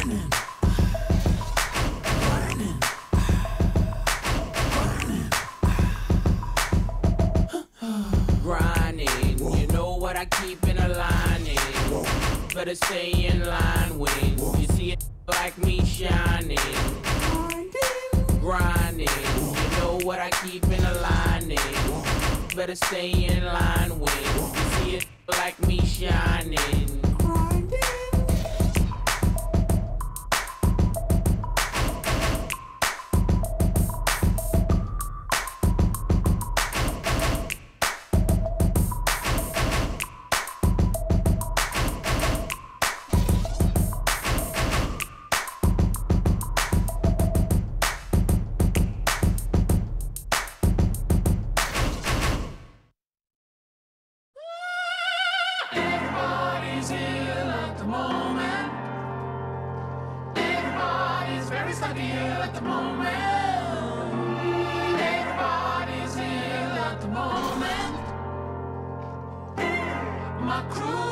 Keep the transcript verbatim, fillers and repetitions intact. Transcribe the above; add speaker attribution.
Speaker 1: Grinding, you know what I keep in a lining. Better stay in line when you see it like me shining. Grinding, you know what I keep in a lining. Better stay in line when you see it like me shining.
Speaker 2: Everybody's ill at the moment. Everybody's very stuck ill at the moment. Everybody's ill at the moment. My crew